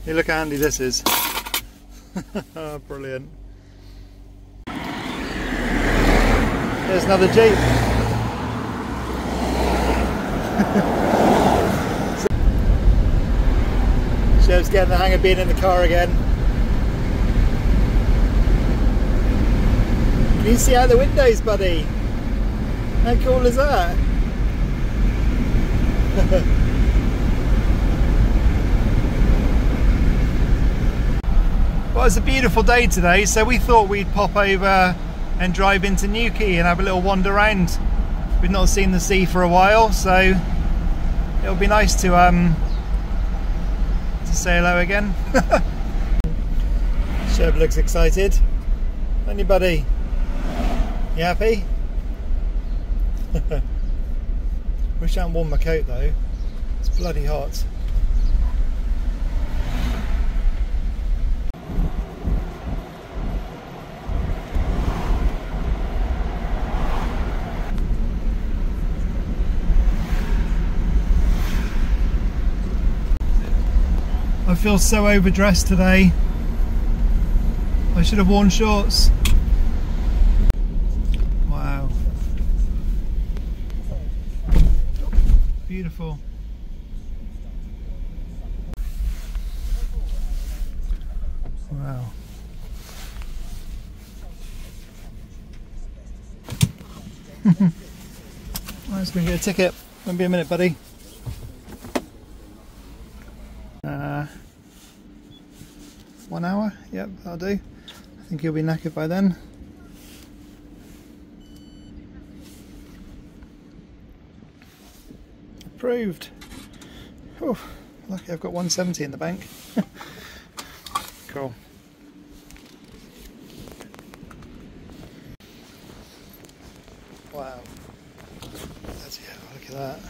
You look how handy this is. Brilliant. There's another Jeep. Chev's getting the hang of being in the car again. Can you see out the windows, buddy? How cool is that? Well, it's a beautiful day today, so we thought we'd pop over and drive into Newquay and have a little wander around. We've not seen the sea for a while, so it'll be nice to say hello again. Chev looks excited. Anybody? You happy? Wish I hadn't worn my coat though. It's bloody hot. I feel so overdressed today. I should have worn shorts. Wow. Beautiful. Wow. I was going to get a ticket. Won't be a minute, buddy. 1 hour? Yep, that'll do. I think he'll be knackered by then. Approved. Oh, lucky I've got 170 in the bank. Cool. Wow. That's, yeah, look at that.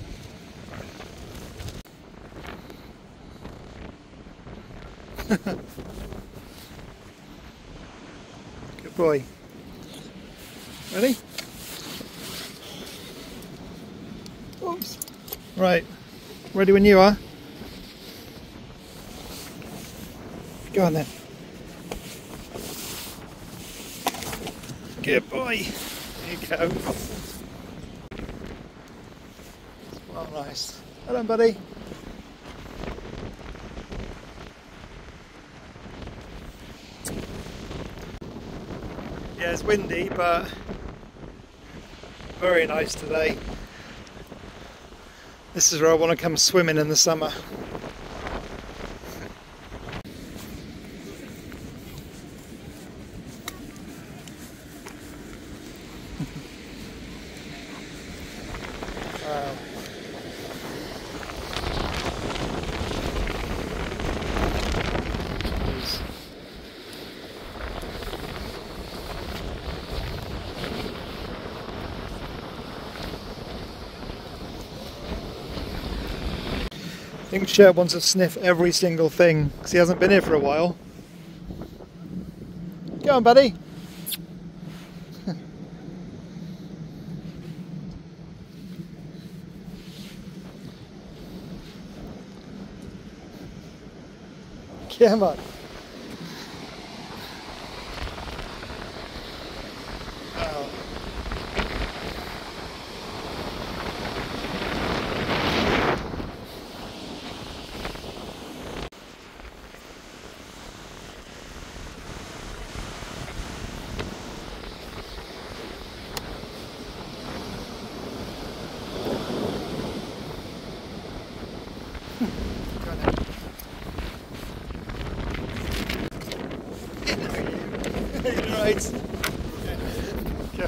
Good boy. Ready? Oops. Right. Ready when you are. Go on then. Good boy. There you go. Well, nice. Hello, buddy. Yeah, it's windy, but very nice today. This is where I want to come swimming in the summer. Wow. I think Chev wants to sniff every single thing because he hasn't been here for a while. Go on, buddy. Come on. Oh. Right. Go.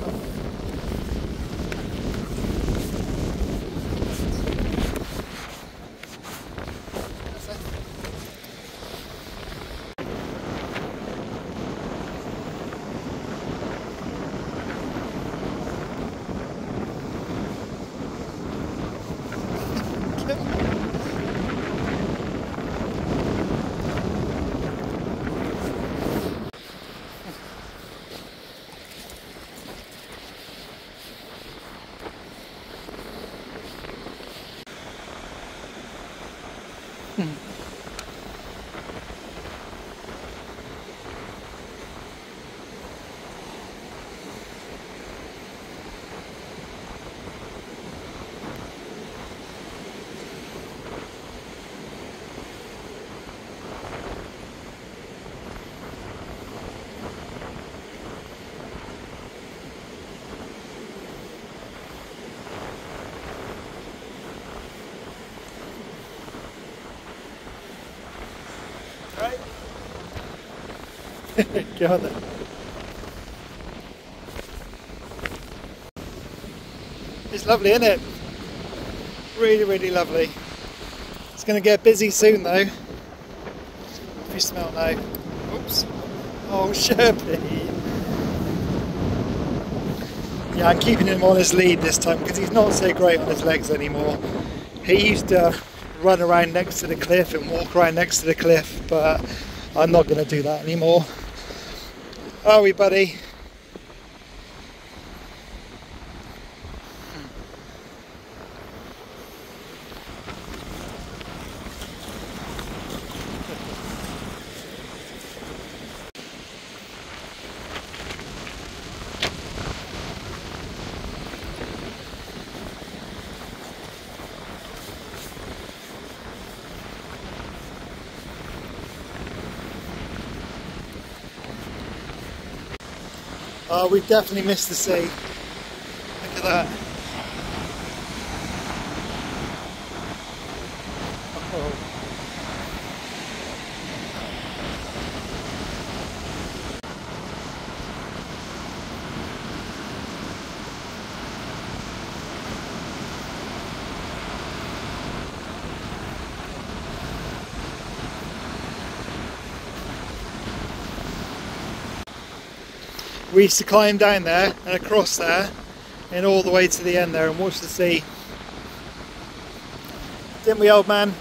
Right? Go on then. It's lovely, isn't it? Really, really lovely. It's going to get busy soon though. If you smell now. Oops. Oh, Sherpy. Yeah, I'm keeping him on his lead this time because he's not so great on his legs anymore. He used to run around next to the cliff and walk around next to the cliff, but I'm not going to do that anymore. Are we, buddy? Oh, we've definitely missed the sea. Look at that. Oh. We used to climb down there and across there and all the way to the end there and watch the sea. Didn't we, old man?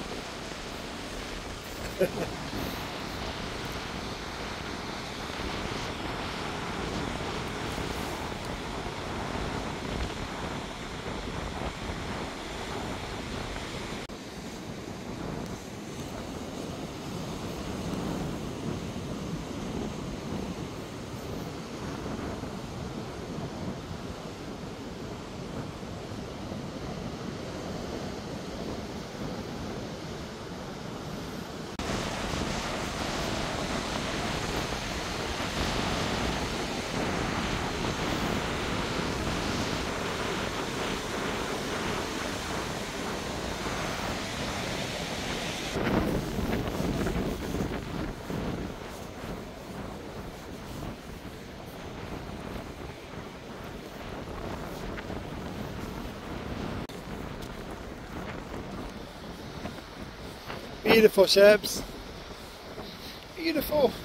Beautiful, Sherbs. Beautiful.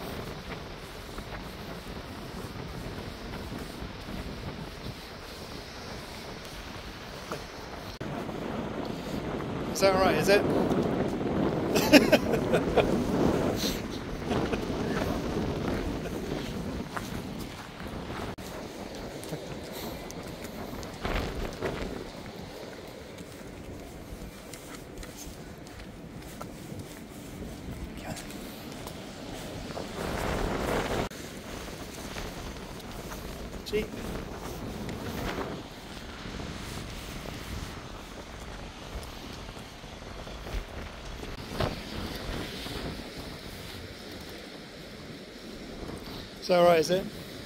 Is that right, is it? Cheap. Is that right, is it?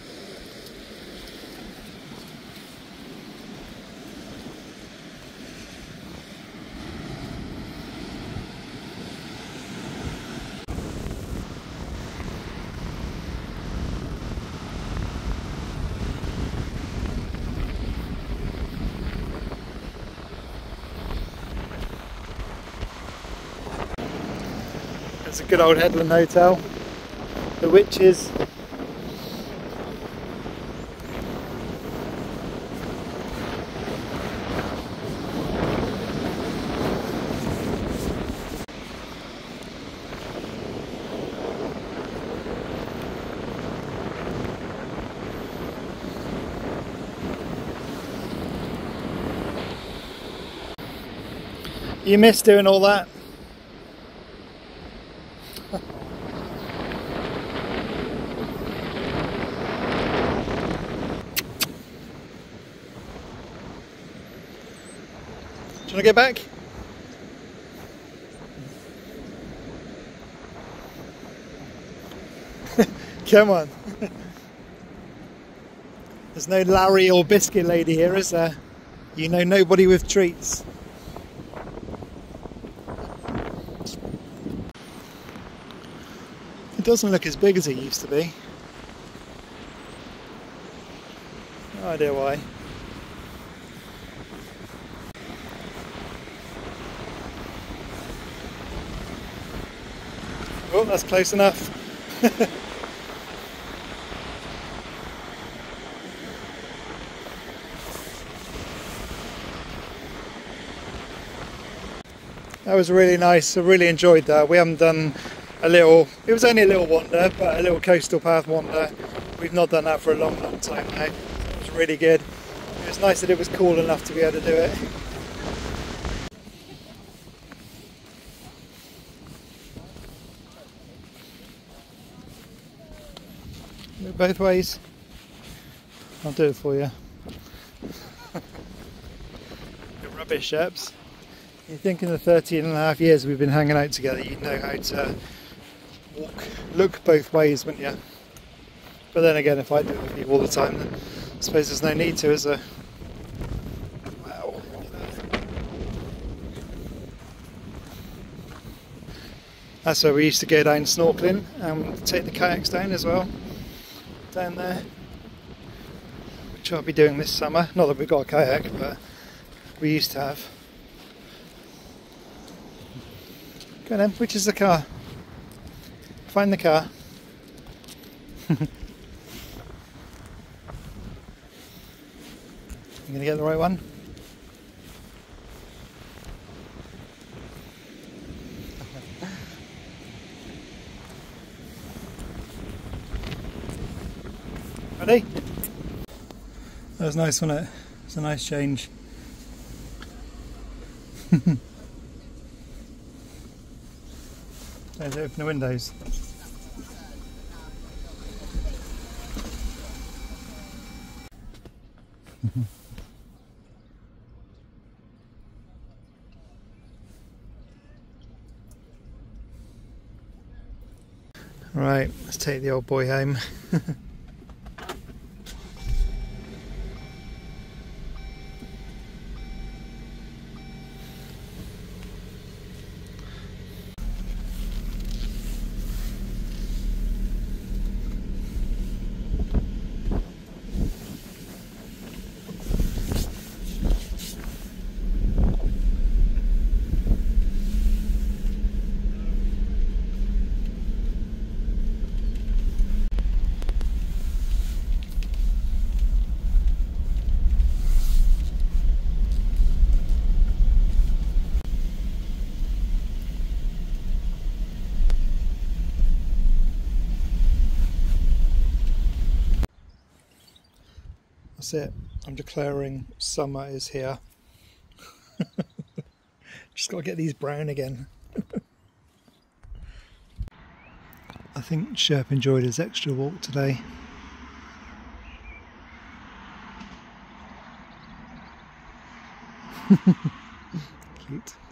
It's a good old Headland Hotel. The Witches. You miss doing all that? Do you want to get back? Come on. There's no Larry or Biscuit Lady here, is there? You know nobody with treats. It doesn't look as big as it used to be. No idea why. Oh, that's close enough. That was really nice. I really enjoyed that. We haven't done a little, it was only a little wander, but a little coastal path wander. We've not done that for a long time now. It was really good. It was nice that it was cool enough to be able to do it. Look both ways. I'll do it for you. The rubbish, Sheps. You think in the 13.5 years we've been hanging out together, you'd know how to look both ways, wouldn't you? But then again, if I do it with you all the time, then I suppose there's no need to, is there? Wow. That's where we used to go down snorkeling and take the kayaks down as well. Down there. Which I'll be doing this summer. Not that we've got a kayak, but we used to have. Go on then, which is the car? Find the car. You gonna get the right one? Ready? That was nice, wasn't it? It's a nice change. Let's open the windows. Right, let's take the old boy home. That's it. I'm declaring summer is here. Just got to get these brown again. I think Sherp enjoyed his extra walk today. Cute.